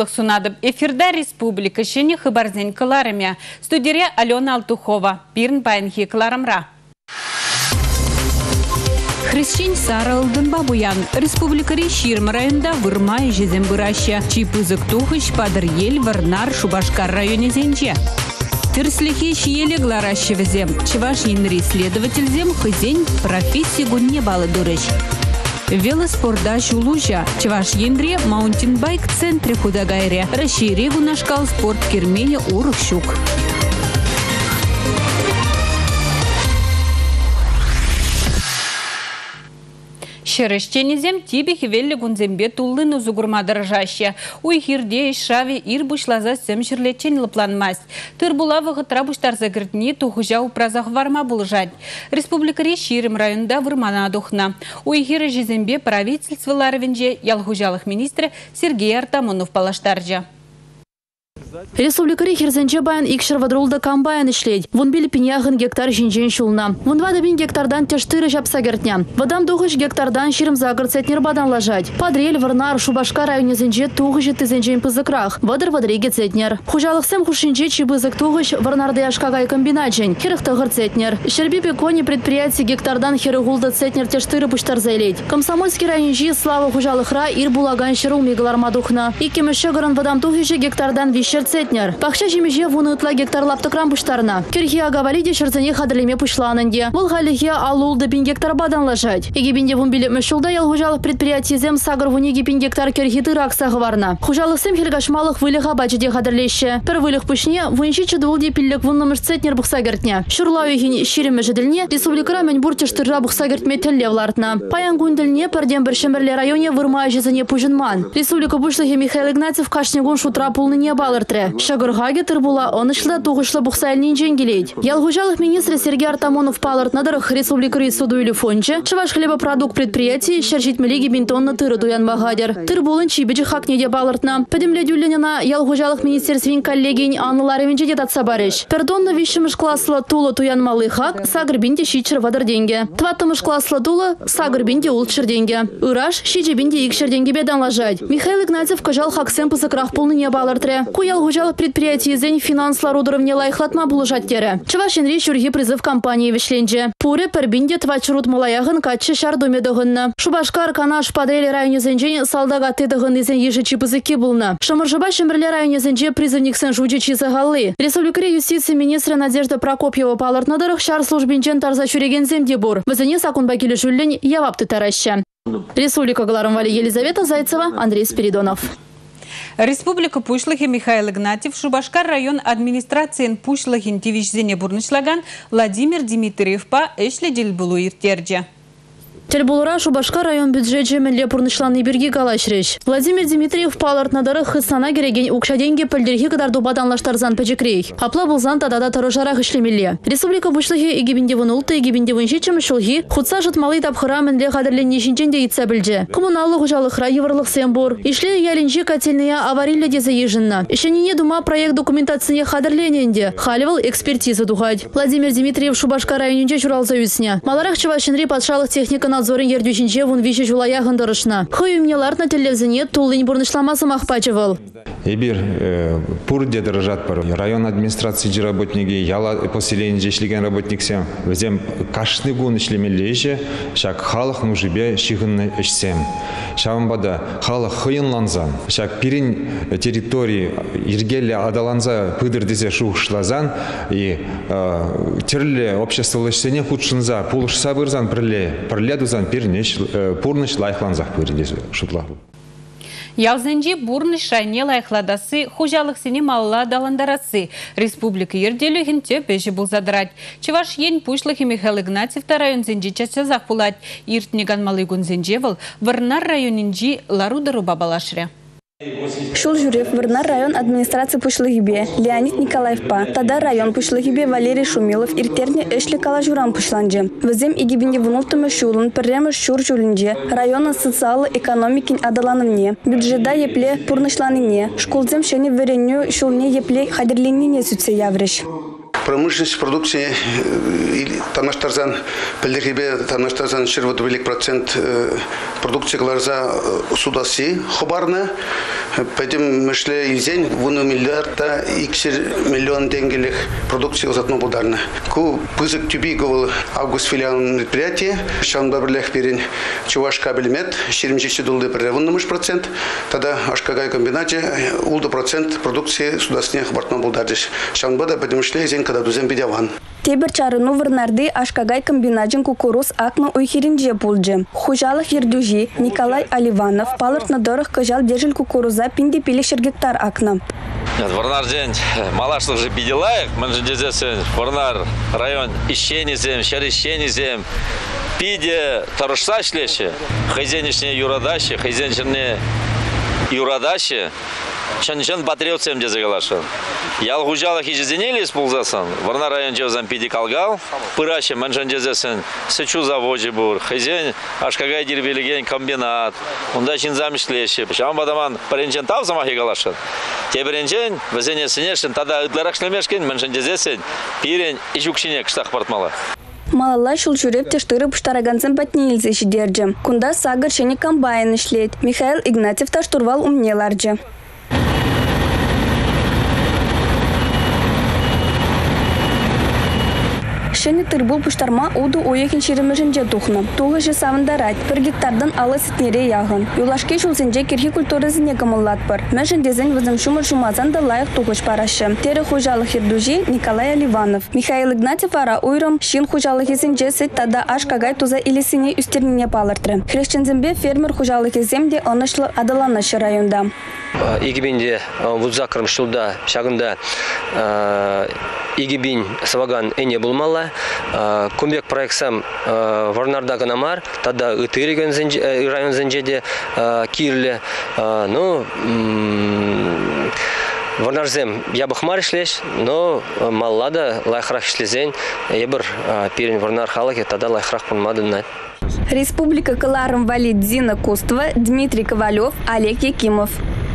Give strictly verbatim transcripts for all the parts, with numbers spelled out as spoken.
Пушлых сунадып. Эфирда республика шені хыбарзен кыларымя. Студия Алена Алтухова. Пирн байнхи кыларымра. Хрещень Саралдын бабуян. Республика Реширм районда вырма и жезем быраща. Чипызык тухыш падыр ел варнар Шубашкар районе зенче. Тырслихи шиеле глараща зем. Чеваш янри следователь зем хызень профессии гунне балы дурыш. Велоспорда шулужа. Чеваш янре маунтинбайк центре худагайре. Расширегу нашкал спорт кермене урых щук. Шерещенезем тибих велли гунзембе туллыны зугурма дорожаща. Уйхирде шави ир бушлаза сем шерлечен лыпланмасть. Тыр булавы гытрабуштар загыртни тухужа упразах варма булжать. Республика Реширм районда вырмана духна. Уйхиры жезембе правительстволары венже ялхужалых министра Сергей Артамонов палаштаржа. Республика Реширзенче баян икшер вадрулда камбаян ишледь. Вон били пиньяхын гектар жинжен шулна. Вон вада бин гектардан тештыры жапса гертня. Вадам тухыш гектардан ширм загыр цетнер бадан лажать. Падрель, Варнар, Шубашкар районе зенче тухыш ты зенчен пызыкрах. Вадыр вадреге цетнер. Хужалых сем хушинче чибызык тухыш Варнарда яшкагай комбинаджень. Херых тагыр цетнер. Щерби пекони предприятие гектардан херыгулда цетнер тештыры пуштар зайледь. Комсомольский районжи слава хужалых ра ир булаган шеру мегаларма духна. И кемеше горан вадам тухыше гектардан вишер цетнер. Пахча жемеже вунутла гектар лаптыкрам пуштарна. Кирхия гавалиде шерзене хадрлеме пушлананде. Вол халихе алулда пин гектар бадан лажать. Егибинде вун билет мешулда ял хужалых предприятий зем сагр вуниги пин гектар кирхиты раксагы варна. Хужалых сем хельгашмалых вылиха бачеде хадрлеще. Пер вылих пушне вунчи чудулде пиллек вуннамыш цетнер бухсагертня. Шурлау хин ширеме жедельне республика мен бурчештырра бухсагертме теллевлартна. Паян гундельне пердем бершемерле районе вырма жезене пужинман. Республика бушлыхе Михаил Игнатьев кашнегун шутра пулны не балыртре. Шагыргаге тырбула онышлы тугышлы бухсайлнин женгелейд. Ялгужалых министр Сергей Артамонов палырт надырых республика Рейсуду или фонче. Чеваш хлебопродукт предприятий щержит мелиги бинтонны тыры дуян багадер. Тырбулын чибиджи хакнеде балыртна. Педемле дюлленина ялгужалых министерствин коллегинь Аннылары венчеде татсабарыш. Пердонны вишимыш класслы тула туян малый хак сагр бинде щичер вадар деньги. Тваттымыш класслы тула сагр бинде улчер деньги. Ураш щичи бинде икшер деньги бедан лажать. Михаил Игнатьев кажал хаксем пысыкрах полны не балыртре. Ку ялгужалых предприятий зень финанслар уровня лайхлатма булыжат тере. Чевашин речь урги призыв компании вишленже. Пуре пербинде твачрут малаягын качы шардуме дыгынна. Шубашкар канаш падрели районе зенжен салдагаты дыгын изен ежечи пызыки булна. Шамыржаба шемберле районе зенже призывник сен жучичи загаллы. Республика юстиции министра Надежда Прокопьева палырт надырых шар службинчен тарза чуреген земде бур. Вызыне сакунбакили жюллень явапты тараща. Республика Галарамвали Елизавета Зайцева, Андрей Спиридонов. Республика Пушлыхи Михаил Игнатьев, Шубашкар район администрации Пушлыхин Тивишзене Бурнышлаган, Владимир Дмитриев по Эшледил булу иртерджа. Тельбулура Шубашкар район бюджет менле пурнышланы берги галашреш. Владимир Дмитриев паларт надары хысана кереген укша деньги пөлдерхи кадарду баданлаштарзан печекрей. Апла булзан тадада тарожарах ишлемелле. Республика Бушлыхи игибинде вунулты игибинде вуншичем шулхи хутса жытмалы тапхыра менле кадрлен нешинченде итса билже. Коммуналлы хужалыхра еврлых сембур. Ишле ялинчи котельная аварийля дезе ежинна. Ишенине дума проект документации кадрлененде. Халивал экспертиза духать. Владимир Дмитриев Шубашкар районинче чуралза үсня. Маларах чувашинри подшалых техника надзорын ердюшинче вун виши жулая гындарышна. Хойумнелар на телевизоне тулынь бурнышламасы махпачевал. Эбир пурде дорожат пару. Район администрации работники, яла поселение ишлеген работниксем. Везем кашны гун ишлемеллеже, шак халах нужибе шигынны ишсем. Шавамбада халах хыйынланзан. Шак пирин территории иргелле адаланза пыдыр дезе шухшлазан и терле обществолышсене худшынза пулышса бырзан прле прле дузан пирнеш пурныш лайхланзах пырдезе шутлаху. Ялзенжи бурны шайне лайхладасы, хужалых сине малла даландарасы. Республика ерделю хинте пеші бұл задрать. Чеваш ен пушлых и Михаил Игнатьев район зенжи часязах пулать. Иртнеган малыгун зенжевал, Варнар районинжи ларудару бабалашре. Шул Журев, Варнар район администрации Пушлыгибе, Леонид Николаевпа, Тада район Пушлыгибе, Валерий Шумилов, Иртерне Эшли Калажуран Пушланже. Везем игибинде вунултымы шулын, перремы шур жулинже, района социалы экономикин адаланымне, бюджета епле пурнышланыне, школзем шени вереню шулне епле хадерлинине сүтсе явреш. промышленность продукции таныштарзан пелдерибе таныштарзан шервот велик процент продукции глаза судасы хабарна. Поэтому мы шли изень вон миллиарда иксер миллион тенgelих продукции озатно бударна. Ку пызык тюбиговал август филиал предприятия. Шанба берлех перен чуваш кабельмет шеремчище долды прерывномыш процент. Тогда ашкагай комбинате улда процент продукции судасных бортно будардиш. Шанбада поэтому шли изень когда дузем бедяван. Тебер чарыну варнарды ашкагай комбинажин кукуруз акна уйхиринже пулджи. Хужалых ердюжи Николай Аливанов палырт на дорог кажал держель кукуруза пинди пилишер гектар акна. Варнар день малашлых же бедилаек, мы же здесь Варнар район ищенизем, шарищенизем, пиде тарушса шлеше, хозяйничные юрадаши, хозяйничные юрадаши. Чанчан батревцем де загалашан. Ял хужалах ижденели исползасан. Варна район жевзан пиди калгал. Пыраче манжан жезесен сычу заводе бур. Хозяин ашкагай дирбелеген комбинат. Унда чинзам шлеше. Шам бадаман паренчен тав замахи галашан. Теберенчен везене сенешен тада ыдларак шлемешкен манжан жезесен пирен ижукшине кштах портмала. Малалла шул жүреп тештыры пуштараганцын патнилзе шидерджи. Кунда сагар шене комбайн ишлет. Михаил Игнатьев таштурвал умнеларджи. Шене тырбул пуштарма уду уехин шеремежинже тухна. Туғы же савындарать. Бір гектардан алы сетнере яғын. Юлашке шулсенже керхи культурызыне камыллат бар. Мәжін дезен візім шумыр шумазан да лайық туғыш парашы. Тері хужалық ердужи Николай Аливанов. Михаил Игнатьев ара уйрам шин хужалық езенже сет тада аш кагай туза илесіне үстеріне палыртыры. Хрещензембе фермер хужалық еземде онышлы адаланышы районда. Игибинде вузакрым шулда шагында Игибин саваган эне булмала. Комбек проектсам Варнарда ганамар, тада ытыры район зенжеде кирле. Ну, Варнарзем ябыхмар ишлеш, но маллада лайхрах ишлезен, ебір перен Варнар халаке, тада лайхрах пунмадыннат. Республика Каларым валит Зина Кустова, Дмитрий Ковалев, Олег Якимов.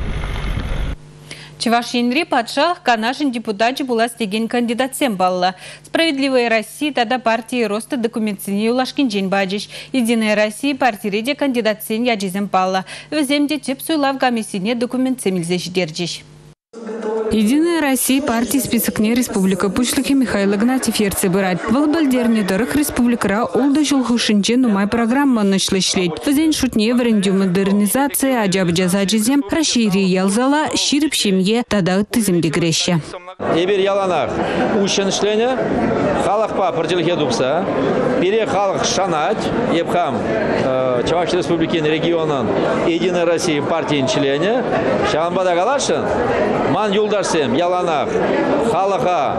Чевашинри падшах канашин депутатчы була стеген кандидатсем балла. Справедливая Россия тада партии роста документсене улашкин жен баджиш. Единая Россия партиреде кандидатсен яджизем балла. Веземде теп суйлав комиссине документсемилзе ждерджиш. Единая Россия партии списокне республика Пучлыхи Михаил Игнатьев ерце бырать. Валбальдерный дорог республикара олда жолхушинче нумай программа нашлы шлеть. Вазень шутне варендю модернизация, аджабджа заджизем, расшири ялзала, ширип семье, тада тызем дегреща. Ебер яланах ущен шлене, халахпа партилхе дупса, пере халах шанать, ебхам Чаваш республики регионан Единая Россия партии члене, шамбада галашин, ман юлдарсем яланах халаха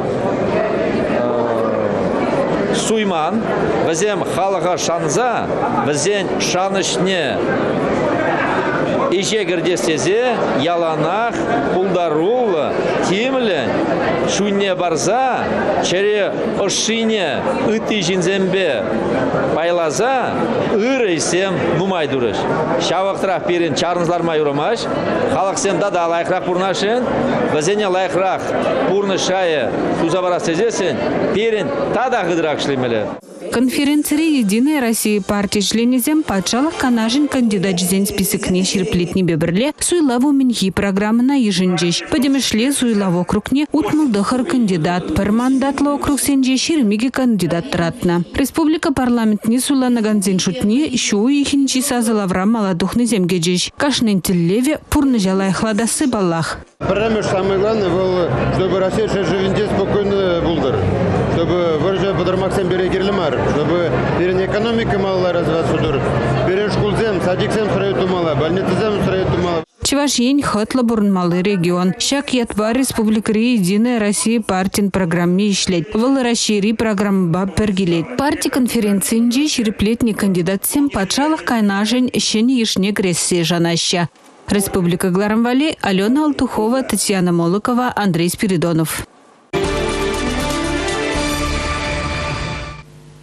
суйман, вазем халаха шанза, вазен шанышне. Иже гердестезе яланах пулдарула тимлен шунне барза чере ошине ыты жинзембе байлаза ырейсем нумай дурыш. Шавактырах перен чарнызлар майурамаш, халаксем да да лайхрах пурнашен, вазене лайхрах пурнышае тузабара сезесен, перен тада гыдрак шлемеле. Конференции Единая Россия партии членезем падшалах канажин кандидат жзен списокне ширплетни беберле суйлаву минхи программы на еженжеш. Подемешле суйлаву округне утмулдахар кандидат. Пер мандатлы округ сенже ширмиги кандидат тратна. Республика парламент не суйлана ганзен шутне шу ихинчи сазалавра маладухны земгеджеш. Кашнен теллеве пурны жалай хладасы баллах. Парламент самое главное было, чтобы Россия живенде спокойно булдыр. Чтобы выржа подормаксем берегерлимар, чтобы перен экономика мало развиваться дур, перен школзем, садиксем срают умала, больницезем срают умала. Чевашень хатла бурнмалы регион. Шак ятва республика Единая Россия партин программе ишлет. Вал расшири программа баб пергилет. Партии конференции нже шириплетни кандидат сем падшалах кайнажень щени ишне грессе жанаща. Республика Гларамвали, Алена Алтухова, Татьяна Молокова, Андрей Спиридонов.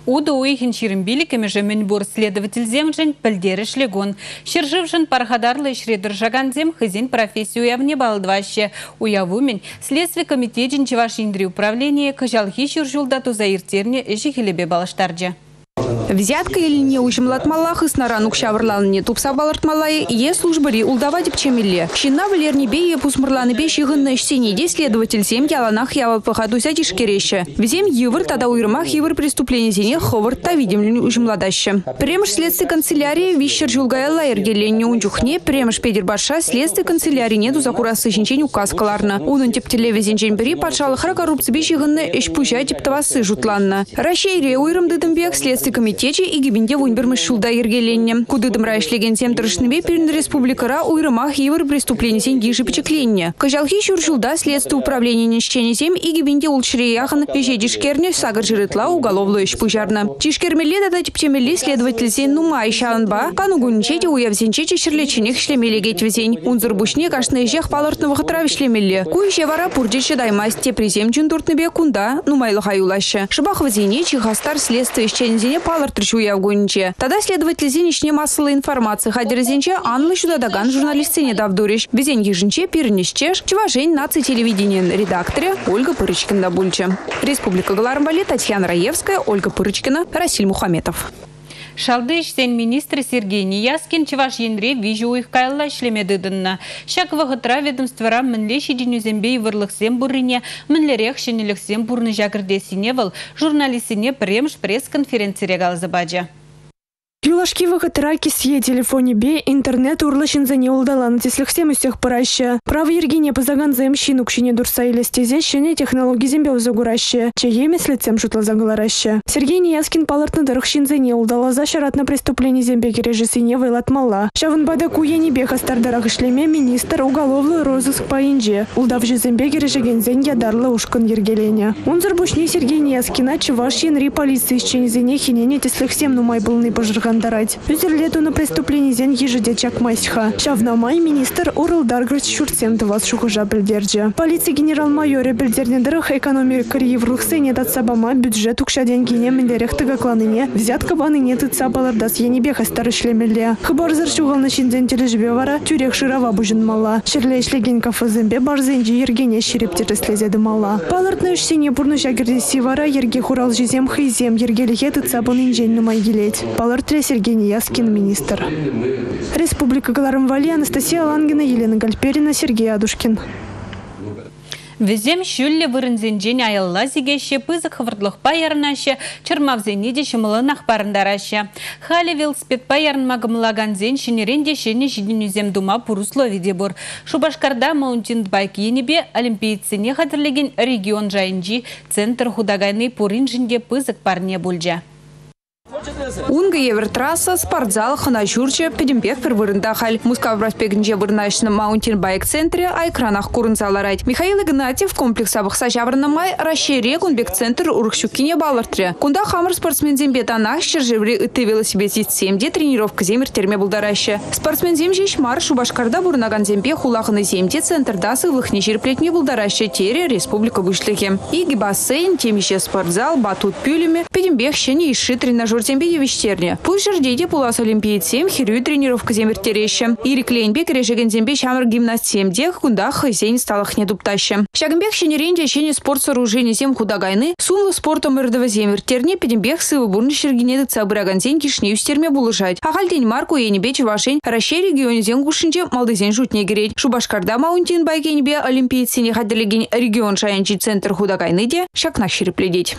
Уда уйхин ширинбилик эмеже менбор следователь земжен пілдері шлегон. Шерживжен пархадарлы шредер жаганзем хызин профессию явне балдваще. Уявумен следствие комитетин чеваш индри управление кажалхи шержулда тузаиртерне эшихилебе балаштарджа. Взятка или не ущемлатмалах и снаранук шаврланне тупса балартмалай е службари улдава дипчемилле. Щина валерни бее пусмрланы бещи гынна штенеде следователь семь яланах ява пахадуся тишкереща. Взем евр тада уйрмах евр преступление зене ховард та видимлен ущемладаще. Премш следствие канцелярии вищер жулгайла эргеленне унчухне премш педербаша следствие канцелярии нету закурасы щенчень указкаларна. Унун тептеле везенчень бери патшалы хра коррупция бещи гынна эшпуща тептавасы жутланна. Ращейре уйрым дыдымбек следствие комитете и гибинде вунбермы шулда ергеленне. Кудыдым райшлеген тем тырышныбе перед республикара уйрымах евр преступление сень гижи печекленне. Кажалхи шуршулда следствие управления нищени семь и гибинде улчрияхан ежедишкерне сагар жирытла уголовло ишпужарна. Чишкермеле дада типчемели следователь сень нума ищаланба канугунчете уявзенчете шерлеченех шлемелегеть везень. Унзырбушне кашны ежех палартного хатрави шлемеле. Куище вара пурдиче даймасте приземчен туртныбе кунда нумайлы хаюлаще. Шабах вазине чихастар следствие ищензине паларт трещуя в гонче. Тогда следователь зеничне массовой информации хадер зенче анлы сюда даган журналистине давдуриш. Везень еженче пирнищеш чеважень наци телевидения редакторе Ольга Пырычкина бульче. Республика Галармбали, Татьяна Раевская, Ольга Пырычкина, Расиль Мухаметов. Шалдыш сен министр Сергей Нияскин чеваш енре вижу их кайла шлемедыдынна. Шак вағытра ведомствора мінлеші денюзембей вырлықсем бурыне, мінлерек шенеліксем бурны жакырдесіне выл, журналистіне премш пресс-конференция галзабаджа. Юлашки вахатраки сие телефоне бе интернет урлашин за не улдалан тислихсем из всех параща. Право Ергине позаган заимщину к шине дурса или стезе шине технологии зембе узагураща. Чаеме с лицем шутла заголараща. Сергей Нияскин паларт на дархшин за не улдала за шарат на преступление зембе кережисы не вылат мала. Шаван бадаку я не беха стардарах шлеме министр уголовный розыск по инже. Улдав же зембе кережеген зень ядарла ушкан Ергеленя. Он зарбушни Сергей Нияскина чеваш янри полиции исчени зене хинене тислихсем нумай былный пожарган дарать. Пюзерлету на преступление зен ежедечак майсха. Шавна май министр Урал Дарграч Шурцем вас шухужа бельдерджа. Полиция генерал-майоре бельдернедерах экономика еврухсы нет от сабама бюджет укша деньги не мендерех тагакланыне. Взятка баны нет и цапалардас я не беха старышлемеле. Хабар заршугал на шинден тележбевара тюрех широва бужин мала. Шерлей шлеген кафазембе барзенджи ергене шерептеры слезеды мала. Палартны шсине бурну жагердеси вара ерге хурал жизем хизем ергелихет и цапан инжень нумай гелеть. Палартре Сергей Нияскин, министр. Республика Галармвали, Анастасия Лангина, Елена Гальперина, Сергей Адушкин. Везем шүлле вырынзенжен айылла зигеше пызык хывырдлық пайарнаще, чырмавзене де шымылынақ барындараще. Халі велспет пайарнмагымлаган зен шенеренде шене жиденюзем дума пуруслови дебур. Шубашкарда маунтин байк енебе олимпийцене хатырлеген регион жайынжи центр худагайны пуринжинде пызык парне бульджа. Унга евротрасса, спортзал, ханашурча, педимпех первырындахаль. Мускав проспектнже вырнашны маунтин байк центре, а экранах курынзаларать. Михаил Игнатьев комплекс абахсажаврна май расшире кунбек центр урхщукине балартре. Кунда хамр спортсмен зембетанах щержеври и ты велосипедист семде тренировка земер терме булдараща. Спортсмен земжи шмар Шубашкарда бурнаган зембе хулаханы земде центр дасы выхничер плетне булдараща тере республика вышлихи. Иги бассейн, темище спортзал, батут пюлями, педимбех щени иши тренажер зембе вечерне. Пульшер дети пулас олимпиад семь хирю тренировка земер тереща. Ирик Ленбек решеген зембе шамр гимнаст семь дех кундах хозяин сталах не дуптаща. Шагамбек щенеренде щене спорт сооружение семь худагайны сумлы спортом рдова земер терне педимбех сывы бурны шергенеды цабыраган зень кишнею стерме булышать. Ахаль день марку енебе чевашень расще регионе зен гушинче малдызен жутне гереть. Шубашкарда маунтин байкенебе олимпиад сене хадделеген регион шаянчи центр худагайны де шакнах шерепледеть.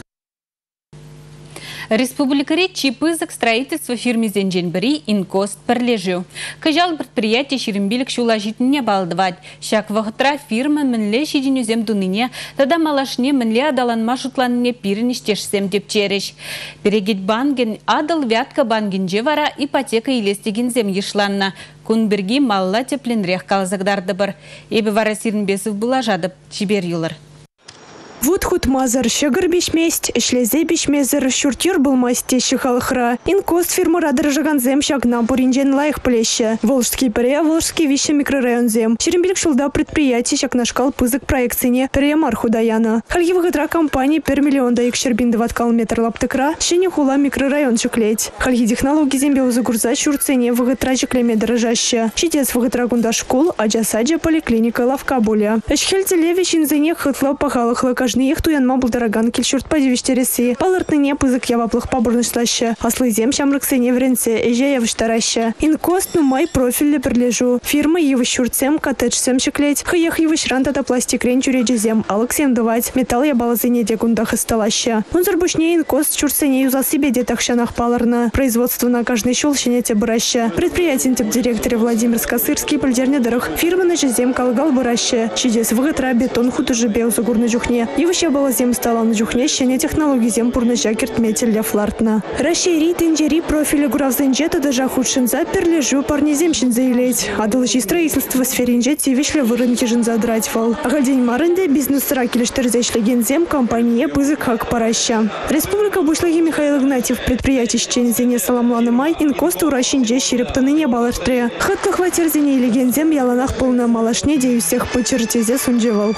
Республикаре чипызык строительства фирме Зендженбери Инкост перлежу. Кажал предприятие ширимбилик шуложитне балдывать. Шак вахтра фирма мінле шиденюзем дуныне, тада малашне мінле адаланма шутланне пирініштешсем деп череш. Перегет банген адал вятка бангенже вара ипотека илестеген зем ешланна. Кунберги малла тепленрех калзагдарды бір. Эбі вара сирінбесів бұла жадып чибер юлар. Вот худ мазар, щегар бешместь, шлезе бешмезер, шуртюр был масте щихалхра. Инкост фирмара дорожаганзем щагна буринжен лайх плеще. Волжский паре, Волжский вище микрорайонзем. Черембилик шулда предприятий щагнашкал пызык проекцине перемар худаяна. Хальгивых итра компании пер миллион даик щербинды ваткал метр лаптыкра, щене хула микрорайон щеклеть. Хальги технологии зембе узагурза щурцене в итра щеклеме дорожаще. Щитец в итра гунда школ, аджа саджа поликлиника лавка боля. Эшхельте левищ инзене хытла пахалах лакажны их туян мабл дороган кельщурт падивиштереси. Палыртныне пызык яваплых поборнышлаще. Аслы зем щамрыксене вренце, эже явыштараще. Инкост ну май профиль прилежу. Фирма его щурцем, коттеджсем щеклеть. Хаях его шрантата пластик ренчурежезем, алексем давать. Металл я балазыне дегундах исталаще. Он зарбушне инкост щурцене юзал себе детахщанах палырна. Производство на каждый щелщине те браще. Предприятие тип директоре Владимир Скосырский польдерне дорог. Фирма на жезем калгал браще. Чидес в гатра бетон худ уже бел загур на жухне. Его ще балазем стала на жухне, щене технологии зем пурна жакерт метель для флартна. Расшири тенджери профиля гуравзенджета даже худшинза перлежу парнеземщин заилеть. А должи строительство в сфере инжети вишле вырынки жинза драть вал. А гальдень маренде бизнес ракелештерзешле гензем компания пызык хак параща. Республика Бушлаги Михаил Игнатьев предприятие щензене Саламлана Май инкост уращинже щерептаны не балартре. Хатка хватерзене или гензем яланах полна малашне дею всех по чертезе сунжевал.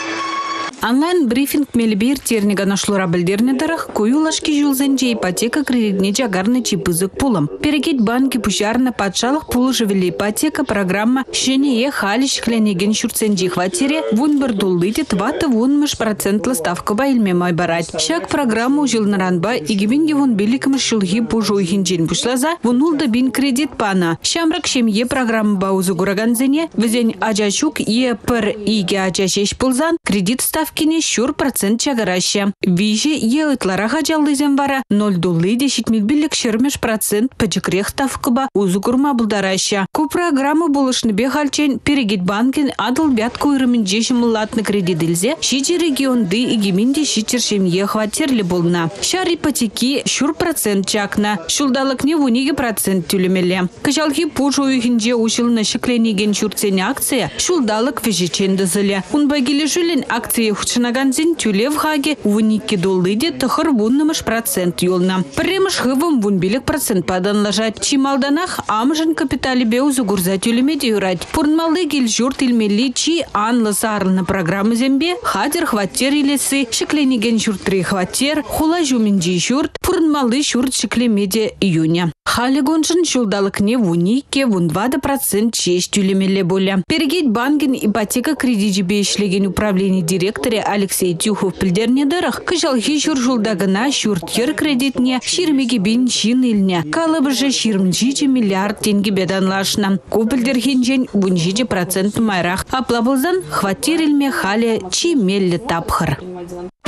Онлайн-брифинг мелбир тернига нашлора білдернедерах коюлашки жылзенже ипотека кредитне жагарны чипызык пулым. Перекет банки пушарна патшалық пулы живели ипотека программа шенее халиш хленеген шурценжи хватере вун бір дуллытет ваты вунмыш процентлы ставка байлме май барать. Шак программу жылнаранба игибинге вун беликмыш шылги пужу ихинжен пушлаза вунулда бин кредит пана. Шамрак шемье программа баузу гураганзене візен ажачук е пір иге ажашеш пулзан кредит ставка Кини щур процент чагараща. Вижи е ытлара хажаллызем вара ноль доллы дешит милбилик шермеш процент пачекрех ставкаба узукурма булдараща. Ку программы булышны бехальчен перегит банкин адыл бят куйрымын жешим латны кредидилзе шичи регионды игиминде шичершем е хватерлі болна. Шар ипотеки щур процент чакна. Шулдалык не вуниге процент тюлемеле. Кажалхи пужу ихинже ушылны шекленеген щурцене акция шулдалык вежеченді зыле. Унбагиле жүлен акция Хучнаганзин тюле в хаге вуники доллыде тахыр вуннымыш процент юлна. Премыш хывым вунбилик процент падан лажать. Чималданах амжын капитали беузу гурза тюлемеде юрать. Пурнмалы гил журт илмели чи анлы сарлы программы зембе хадер хватер илесы шекленеген журтри хватер хула жуминджи журт пурнмалы журт шеклемеде июня. Хали гонжын шулдалык не вунике вунвада процент честь тюлемеле боля. Перегеть банкин ипотека кредит ишлеген управление директора Алексей Тюхов пілдернедерах кыжал хищур жулдагына шуртер кредитне ширмеге бин чин илне. Калыбыжы ширмжичи миллиард тенге беданлашна. Купілдер хинжен вунжичи процент майрах. Аплабылзан хватер илме хале чи мелле тапхыр.